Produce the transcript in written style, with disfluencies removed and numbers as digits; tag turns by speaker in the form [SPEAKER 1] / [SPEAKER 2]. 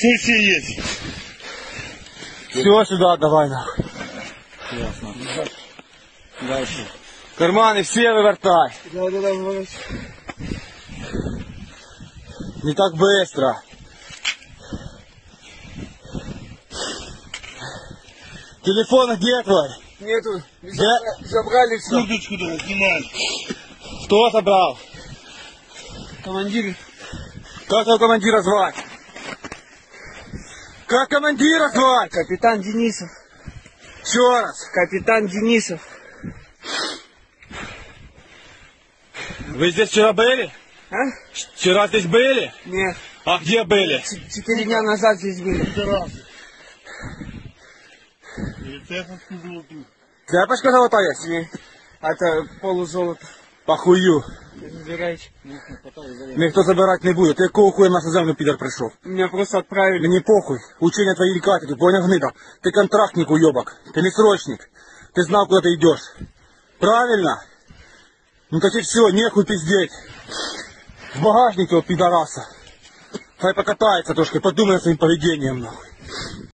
[SPEAKER 1] Что есть?
[SPEAKER 2] Все сюда давай нахуй.
[SPEAKER 3] Ясно. Дальше.
[SPEAKER 2] Карманы все вывертай.
[SPEAKER 1] Да, выворачивай.
[SPEAKER 2] Не так быстро. Телефон где твой?
[SPEAKER 1] Нету.
[SPEAKER 2] Где?
[SPEAKER 1] Забрали все.
[SPEAKER 3] Курточку давай, снимай.
[SPEAKER 2] Кто забрал?
[SPEAKER 1] Командир.
[SPEAKER 2] Как твоего командира звать? Как командира звать?
[SPEAKER 1] Капитан Денисов.
[SPEAKER 2] Еще раз.
[SPEAKER 1] Капитан Денисов.
[SPEAKER 2] Вы здесь вчера были?
[SPEAKER 1] А?
[SPEAKER 2] Вчера здесь были?
[SPEAKER 1] Нет.
[SPEAKER 2] А где были?
[SPEAKER 1] 4 дня назад здесь были.
[SPEAKER 2] Цепочка золотая есть?
[SPEAKER 1] Нет. Это полузолото.
[SPEAKER 2] Похую.
[SPEAKER 1] Забирайте.
[SPEAKER 2] Никто забирать не будет. Ты какого хуя в нашу землю, пидор, пришел?
[SPEAKER 1] Меня просто отправили.
[SPEAKER 2] Мне похуй. Учения твои великаты, ты понял, гнида? Ты контрактник, уебок. Ты не срочник. Ты знал, куда ты идешь. Правильно? Ну так и все, нехуй пиздеть. В багажнике у пидораса. Хай покатается трошки, подумай о своим поведением, нахуй.